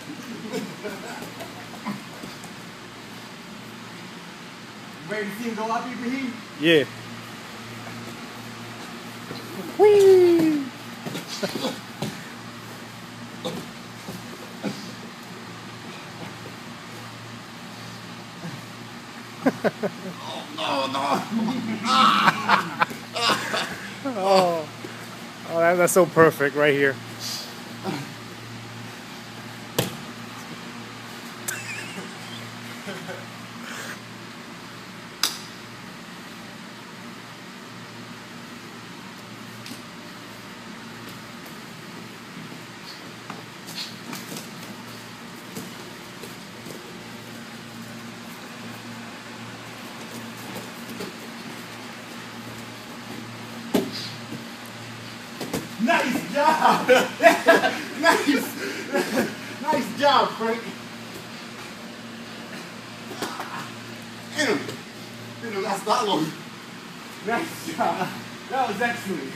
Ready to see him go up, Ibrahim? Yeah. Whee! Oh, that's so perfect right here. Nice job! Nice job, Frank. Didn't last that long. Nice job. That was excellent.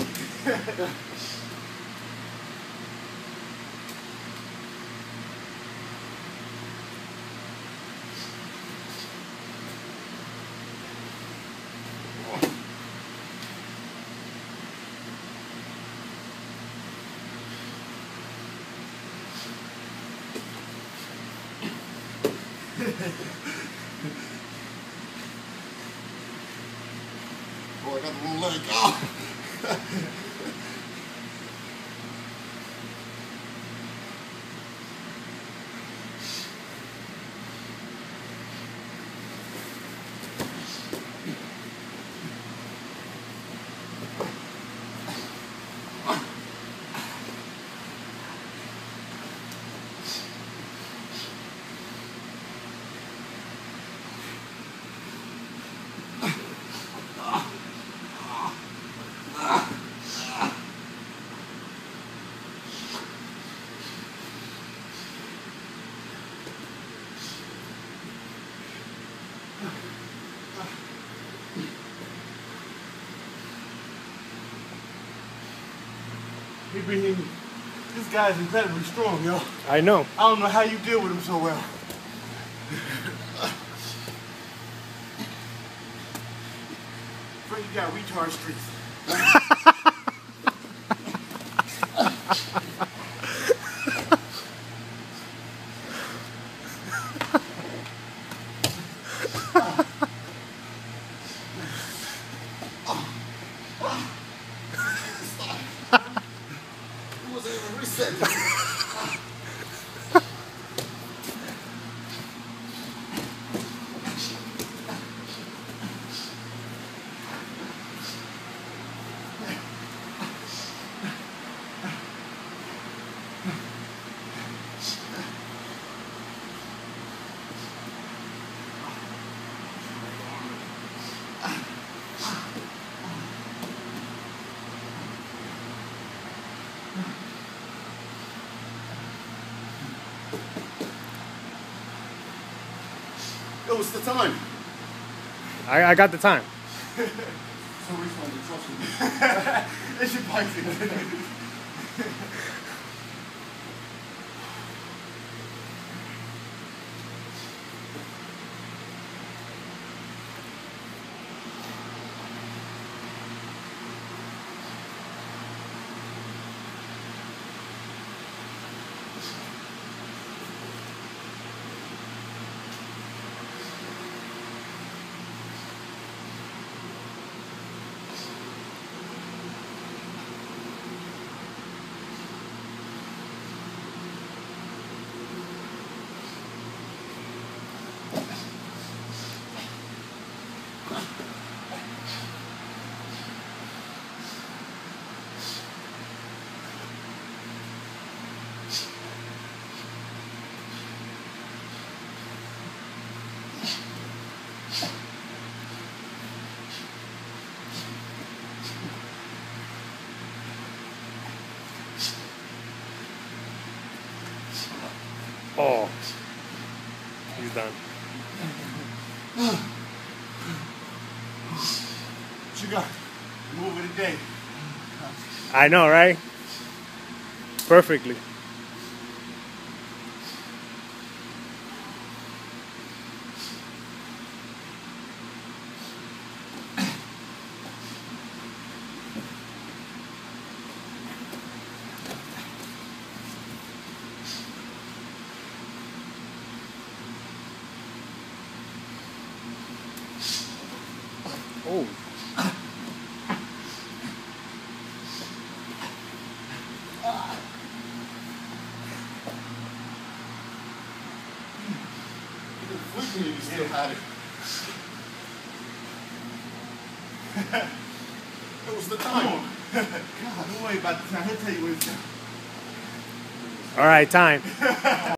Boy, I got the wrong leg. Oh. Ibrahim, this guy's incredibly strong, yo. I know. I don't know how you deal with him so well. Frank, you got retard streaks. Yo, what's the time? I got the time. So responded, trust me. It's your biting. Oh, he's done. What you got? Move of the day. I know, right? Perfectly. Oh. Flipping you still had it. It was the time. God, don't worry about the time. He'll tell you what it's time. All right, time.